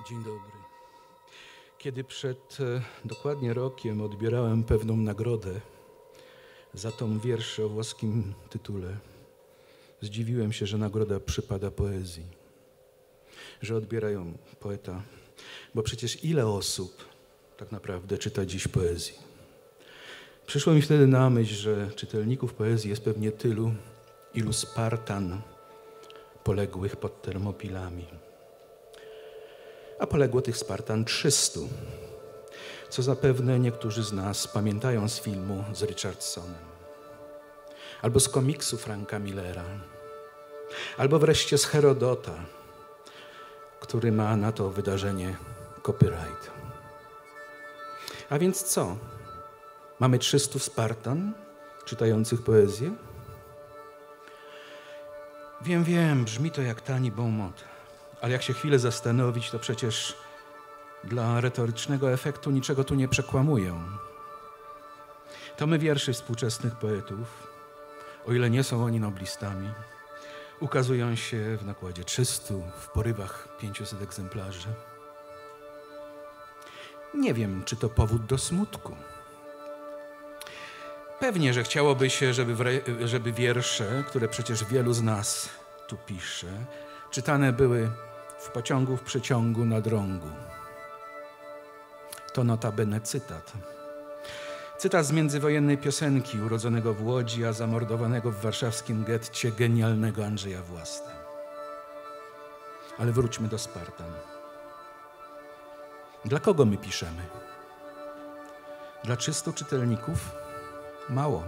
Dzień dobry. Kiedy przed dokładnie rokiem odbierałem pewną nagrodę za tom wierszy o włoskim tytule, zdziwiłem się, że nagroda przypada poezji, że odbierają poeta, bo przecież ile osób tak naprawdę czyta dziś poezji. Przyszło mi wtedy na myśl, że czytelników poezji jest pewnie tylu, ilu Spartan poległych pod Termopilami. A poległo tych Spartan 300, co zapewne niektórzy z nas pamiętają z filmu z Richardsonem, albo z komiksu Franka Millera, albo wreszcie z Herodota, który ma na to wydarzenie copyright. A więc co? Mamy 300 Spartan czytających poezję? Wiem, brzmi to jak tani bon mot, ale jak się chwilę zastanowić, to przecież dla retorycznego efektu niczego tu nie przekłamuję. Tomy wierszy współczesnych poetów, o ile nie są oni noblistami, ukazują się w nakładzie 300, w porywach 500 egzemplarzy. Nie wiem, czy to powód do smutku. Pewnie, że chciałoby się, żeby wiersze, które przecież wielu z nas tu pisze, czytane były w pociągu, w przeciągu, na drągu. To notabene cytat. Cytat z międzywojennej piosenki urodzonego w Łodzi, a zamordowanego w warszawskim getcie genialnego Andrzeja Własny. Ale wróćmy do Spartan. Dla kogo my piszemy? Dla 300 czytelników? Mało.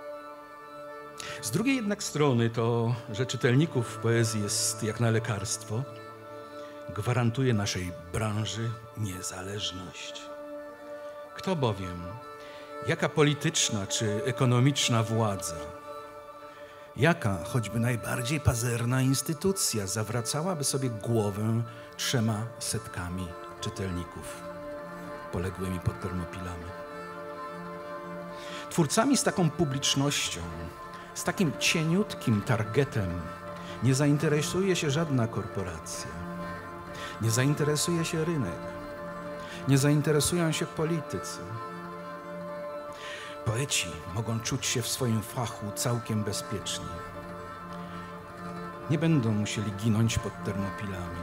Z drugiej jednak strony to, że czytelników w poezji jest jak na lekarstwo, gwarantuje naszej branży niezależność. Kto bowiem, jaka polityczna czy ekonomiczna władza, jaka choćby najbardziej pazerna instytucja zawracałaby sobie głowę 300 czytelników poległymi pod Termopilami? Twórcami z taką publicznością, z takim cieniutkim targetem nie zainteresuje się żadna korporacja, nie zainteresuje się rynek, nie zainteresują się politycy. Poeci mogą czuć się w swoim fachu całkiem bezpieczni. Nie będą musieli ginąć pod Termopilami.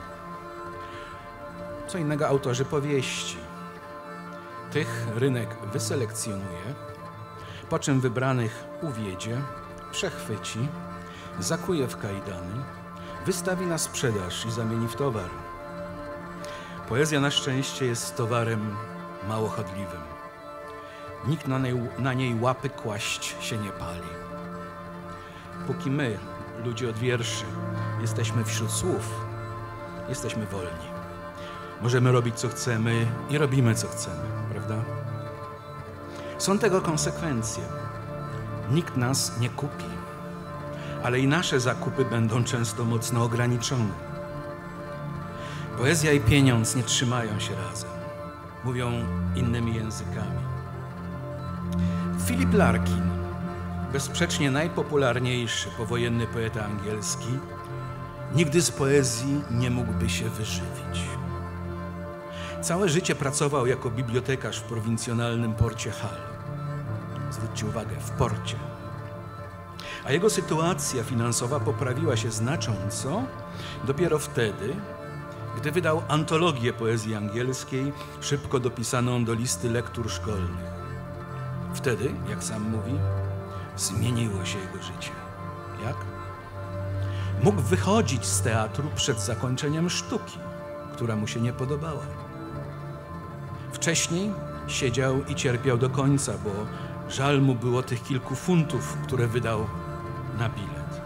Co innego autorzy powieści. Tych rynek wyselekcjonuje, po czym wybranych uwiedzie, przechwyci, zakuje w kajdany, wystawi na sprzedaż i zamieni w towar. Poezja na szczęście jest towarem mało chodliwym. Nikt na niej łapy kłaść się nie pali. Póki my, ludzie od wierszy, jesteśmy wśród słów, jesteśmy wolni. Możemy robić co chcemy i robimy co chcemy, prawda? Są tego konsekwencje. Nikt nas nie kupi, ale i nasze zakupy będą często mocno ograniczone. Poezja i pieniądz nie trzymają się razem. Mówią innymi językami. Philip Larkin, bezsprzecznie najpopularniejszy powojenny poeta angielski, nigdy z poezji nie mógłby się wyżywić. Całe życie pracował jako bibliotekarz w prowincjonalnym porcie Hull. Zwróćcie uwagę, w porcie. A jego sytuacja finansowa poprawiła się znacząco dopiero wtedy, gdy wydał antologię poezji angielskiej, szybko dopisaną do listy lektur szkolnych. Wtedy, jak sam mówi, zmieniło się jego życie. Jak? Mógł wychodzić z teatru przed zakończeniem sztuki, która mu się nie podobała. Wcześniej siedział i cierpiał do końca, bo żal mu było tych kilku funtów, które wydał na bilet.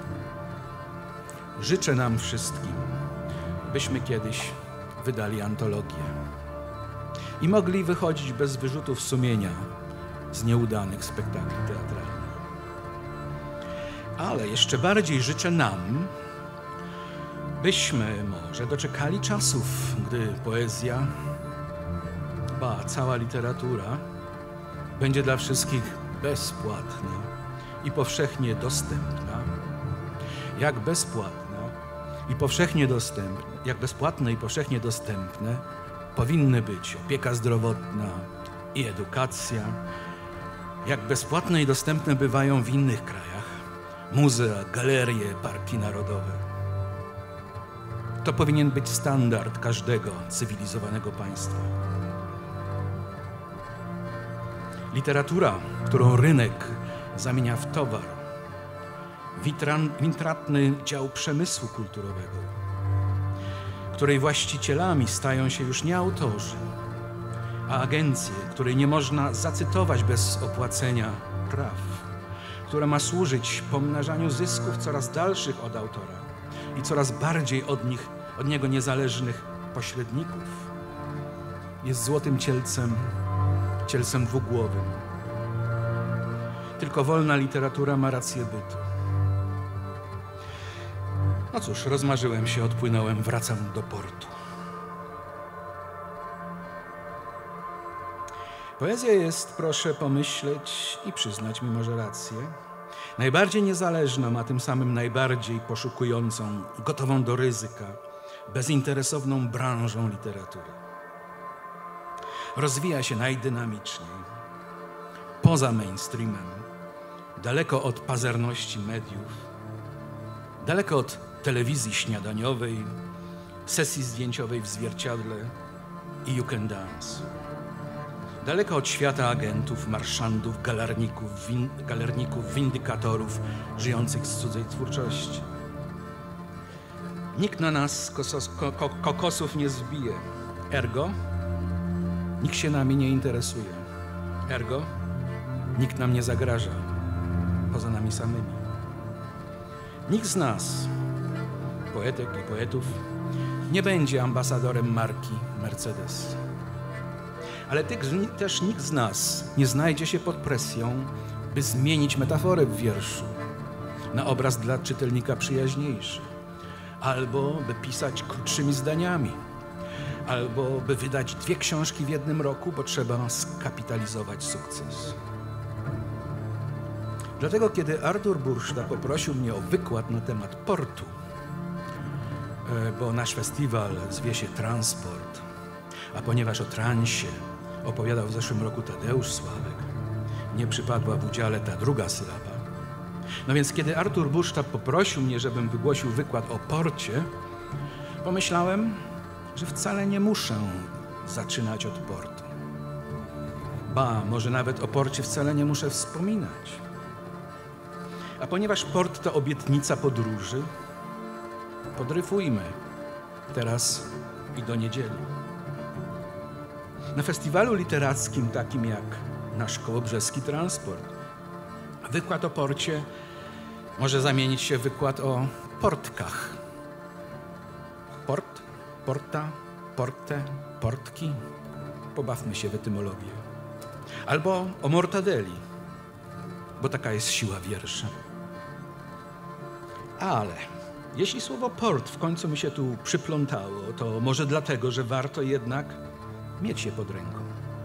Życzę nam wszystkim, byśmy kiedyś wydali antologię i mogli wychodzić bez wyrzutów sumienia z nieudanych spektakli teatralnych. Ale jeszcze bardziej życzę nam, byśmy może doczekali czasów, gdy poezja, cała literatura będzie dla wszystkich bezpłatna i powszechnie dostępna. Jak bezpłatna i powszechnie dostępna jak bezpłatne i powszechnie dostępne powinny być opieka zdrowotna i edukacja, jak bezpłatne i dostępne bywają w innych krajach muzea, galerie, parki narodowe. To powinien być standard każdego cywilizowanego państwa. Literatura, którą rynek zamienia w towar, intratny dział przemysłu kulturowego, której właścicielami stają się już nie autorzy, a agencje, której nie można zacytować bez opłacenia praw, która ma służyć pomnażaniu zysków coraz dalszych od autora i coraz bardziej od niego niezależnych pośredników, jest złotym cielcem dwugłowym. Tylko wolna literatura ma rację bytu. No cóż, rozmarzyłem się, odpłynąłem, wracam do portu. Poezja jest, proszę pomyśleć i przyznać mi może rację, najbardziej niezależną, a tym samym najbardziej poszukującą, gotową do ryzyka, bezinteresowną branżą literatury. Rozwija się najdynamiczniej, poza mainstreamem, daleko od pazerności mediów, daleko od telewizji śniadaniowej, sesji zdjęciowej w zwierciadle i You Can Dance. Daleko od świata agentów, marszandów, galerników, windykatorów żyjących z cudzej twórczości. Nikt na nas kokosów nie zbije. Ergo, nikt się nami nie interesuje. Ergo, nikt nam nie zagraża, poza nami samymi. Nikt z nas, poetek i poetów, nie będzie ambasadorem marki Mercedes. Ale też nikt z nas nie znajdzie się pod presją, by zmienić metaforę w wierszu na obraz dla czytelnika przyjaźniejszy, albo by pisać krótszymi zdaniami, albo by wydać 2 książki w jednym roku, bo trzeba skapitalizować sukces. Dlatego, kiedy Artur Burszta poprosił mnie o wykład na temat portu, bo nasz festiwal zwie się Transport, a ponieważ o transie opowiadał w zeszłym roku Tadeusz Sławek, nie przypadła w udziale ta druga sylaba. No więc kiedy Artur Burszta poprosił mnie, żebym wygłosił wykład o porcie, pomyślałem, że wcale nie muszę zaczynać od portu. Ba, może nawet o porcie wcale nie muszę wspominać. A ponieważ port to obietnica podróży, podryfujmy teraz i do niedzieli. Na festiwalu literackim, takim jak nasz kołobrzeski Transport, wykład o porcie może zamienić się w wykład o portkach. Port, porta, portę, portki. Pobawmy się w etymologię. Albo o mortadeli, bo taka jest siła wiersza. Ale jeśli słowo port w końcu mi się tu przyplątało, to może dlatego, że warto jednak mieć je pod ręką.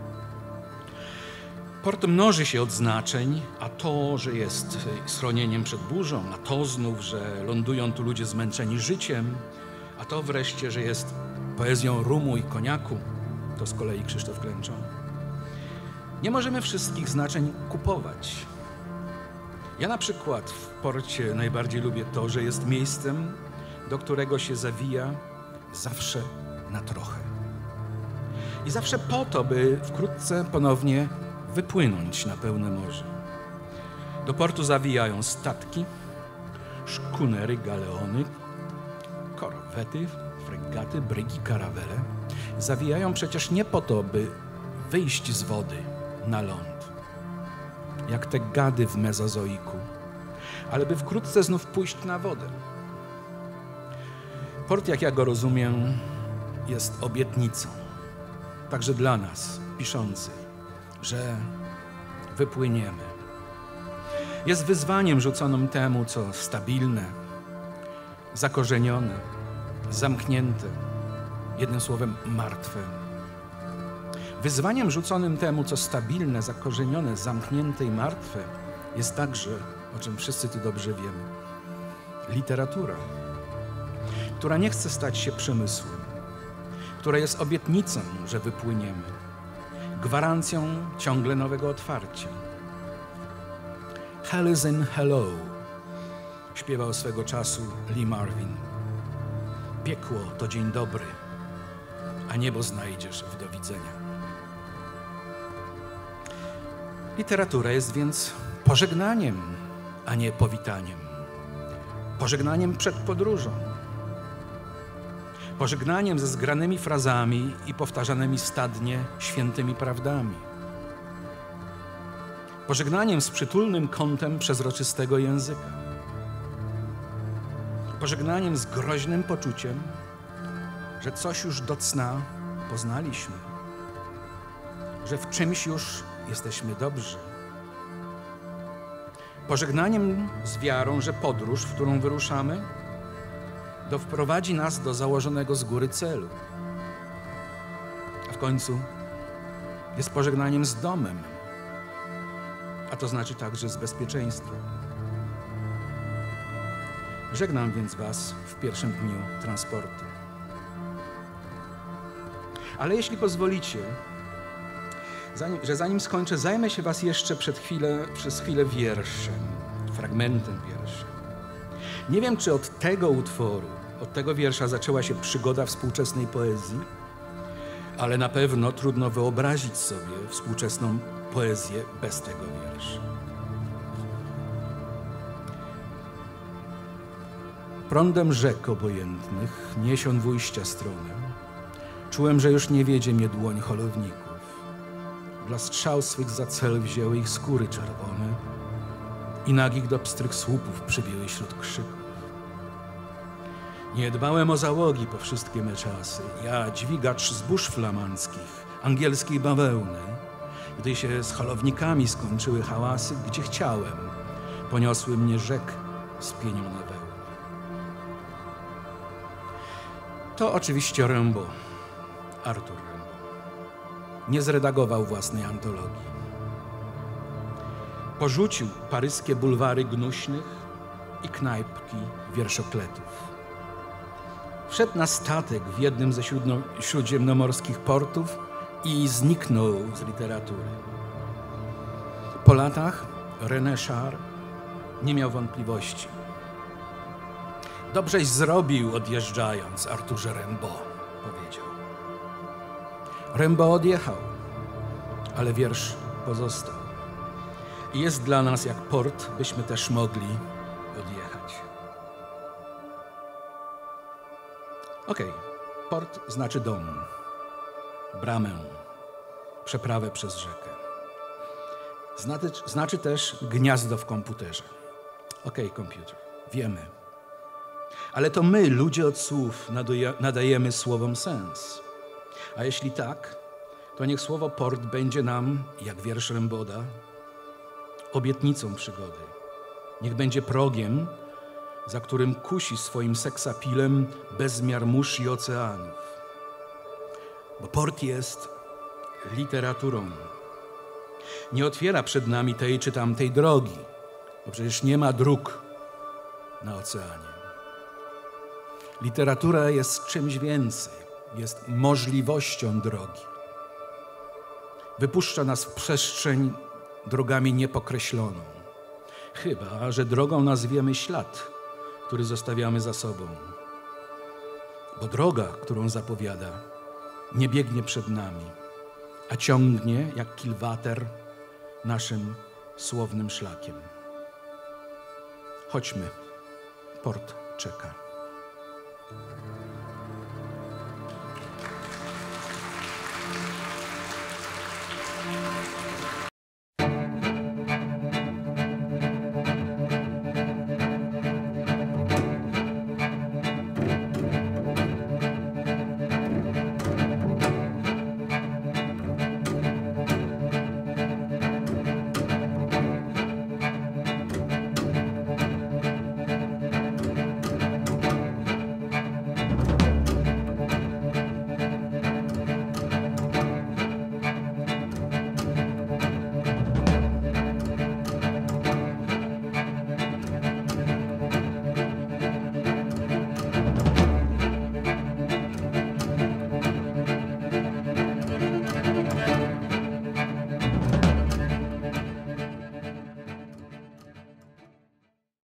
Port mnoży się od znaczeń, a to, że jest schronieniem przed burzą, a to znów, że lądują tu ludzie zmęczeni życiem, a to wreszcie, że jest poezją rumu i koniaku, to z kolei Krzysztof Klęczon. Nie możemy wszystkich znaczeń kupować. Ja na przykład w porcie najbardziej lubię to, że jest miejscem, do którego się zawija zawsze na trochę. I zawsze po to, by wkrótce ponownie wypłynąć na pełne morze. Do portu zawijają statki, szkunery, galeony, korwety, fregaty, brygi, karawele. Zawijają przecież nie po to, by wyjść z wody na ląd, jak te gady w mezozoiku, ale by wkrótce znów pójść na wodę. Port, jak ja go rozumiem, jest obietnicą, także dla nas, piszących, że wypłyniemy. Jest wyzwaniem rzuconym temu, co stabilne, zakorzenione, zamknięte, jednym słowem martwe. Wyzwaniem rzuconym temu, co stabilne, zakorzenione, zamknięte i martwe, jest także, o czym wszyscy tu dobrze wiemy, literatura. która nie chce stać się przemysłem, która jest obietnicą, że wypłyniemy, gwarancją ciągle nowego otwarcia. Hell is in hello, śpiewał swego czasu Lee Marvin. Piekło to dzień dobry, a niebo znajdziesz w do widzenia. Literatura jest więc pożegnaniem, a nie powitaniem. Pożegnaniem przed podróżą. Pożegnaniem ze zgranymi frazami i powtarzanymi stadnie świętymi prawdami. Pożegnaniem z przytulnym kątem przezroczystego języka. Pożegnaniem z groźnym poczuciem, że coś już do cna poznaliśmy, że w czymś już jesteśmy dobrzy. Pożegnaniem z wiarą, że podróż, w którą wyruszamy, doprowadzi nas do założonego z góry celu. A w końcu jest pożegnaniem z domem, a to znaczy także z bezpieczeństwem. Żegnam więc Was w pierwszym dniu transportu. Ale jeśli pozwolicie, zanim skończę, zajmę się Was jeszcze przez chwilę wierszem, fragmentem wiersza. Nie wiem, czy od tego utworu, od tego wiersza zaczęła się przygoda współczesnej poezji, ale na pewno trudno wyobrazić sobie współczesną poezję bez tego wiersza. Prądem rzek obojętnych, niesion w ujścia stronę, czułem, że już nie wiedzie mnie dłoń holowników. Dla strzał swych za cel wzięły ich skóry czerwone i nagich do pstrych słupów przybiły śród krzyków. Nie dbałem o załogi po wszystkie me czasy, ja, dźwigacz zbóż flamandzkich, angielskiej bawełny, gdy się z holownikami skończyły hałasy, gdzie chciałem, poniosły mnie rzek spienione wełny. To oczywiście Rimbaud, Arthur Rimbaud. Nie zredagował własnej antologii. Porzucił paryskie bulwary gnuśnych i knajpki wierszokletów. Wszedł na statek w jednym ze śródziemnomorskich portów i zniknął z literatury. Po latach René Char nie miał wątpliwości. Dobrześ zrobił, odjeżdżając, Arturze Rimbaud, powiedział. Rimbaud odjechał, ale wiersz pozostał. I jest dla nas jak port, byśmy też mogli odjechać. Okej, port znaczy dom, bramę, przeprawę przez rzekę. Znaczy też gniazdo w komputerze. Okej, komputer, wiemy. Ale to my, ludzie od słów, nadajemy słowom sens. A jeśli tak, to niech słowo port będzie nam, jak wiersz Rimbauda, obietnicą przygody. Niech będzie progiem, za którym kusi swoim seksapilem bezmiar mórz i oceanów. Bo port jest literaturą. Nie otwiera przed nami tej czy tamtej drogi, bo przecież nie ma dróg na oceanie. Literatura jest czymś więcej, jest możliwością drogi. Wypuszcza nas w przestrzeń drogami niepokreśloną. Chyba że drogą nazwiemy ślad, który zostawiamy za sobą. Bo droga, którą zapowiada, nie biegnie przed nami, a ciągnie jak kilwater naszym słownym szlakiem. Chodźmy, port czeka.